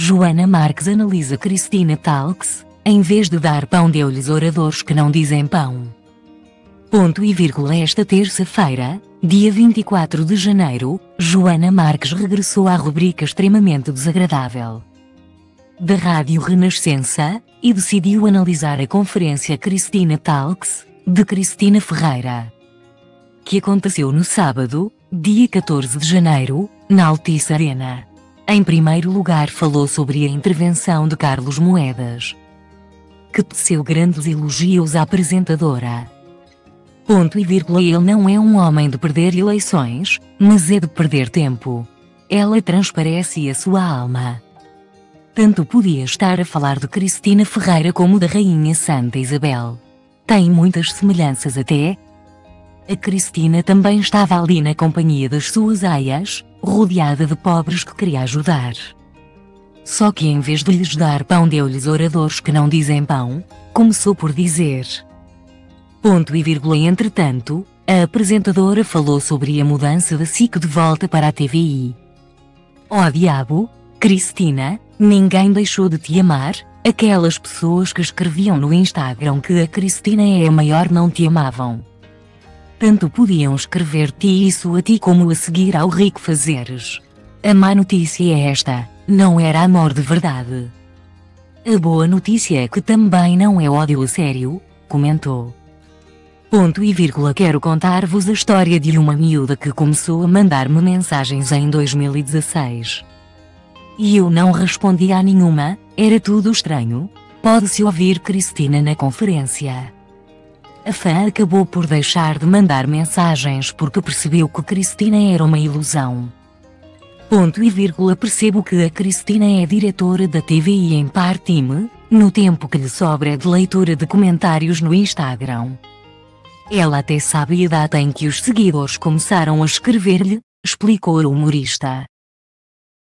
Joana Marques analisa Cristina Talks, em vez de dar pão deu-lhes oradores que não dizem pão. Ponto e vírgula. Esta terça-feira, dia 24 de janeiro, Joana Marques regressou à rubrica extremamente desagradável da Rádio Renascença, e decidiu analisar a conferência Cristina Talks, de Cristina Ferreira, que aconteceu no sábado, dia 14 de janeiro, na Altice Arena. Em primeiro lugar falou sobre a intervenção de Carlos Moedas, que teceu grandes elogios à apresentadora. Ponto e vírgula. Ele não é um homem de perder eleições, mas é de perder tempo. Ela transparece a sua alma. Tanto podia estar a falar de Cristina Ferreira como da Rainha Santa Isabel. Tem muitas semelhanças até. A Cristina também estava ali na companhia das suas aias, rodeada de pobres que queria ajudar. Só que em vez de lhes dar pão deu-lhes oradores que não dizem pão, começou por dizer. Ponto e vírgula. Entretanto, a apresentadora falou sobre a mudança da SIC de volta para a TVI. Oh diabo, Cristina, ninguém deixou de te amar. Aquelas pessoas que escreviam no Instagram que a Cristina é a maior não te amavam. Tanto podiam escrever-te isso a ti como a seguir ao rico fazeres. A má notícia é esta, não era amor de verdade. A boa notícia é que também não é ódio a sério, comentou. Ponto e vírgula. Quero contar-vos a história de uma miúda que começou a mandar-me mensagens em 2016. E eu não respondi a nenhuma, era tudo estranho. Pode-se ouvir Cristina na conferência. A fã acabou por deixar de mandar mensagens porque percebeu que Cristina era uma ilusão. Ponto e vírgula. Percebo que a Cristina é diretora da TVI em part-time, no tempo que lhe sobra de leitura de comentários no Instagram. Ela até sabe a data em que os seguidores começaram a escrever-lhe, explicou o humorista.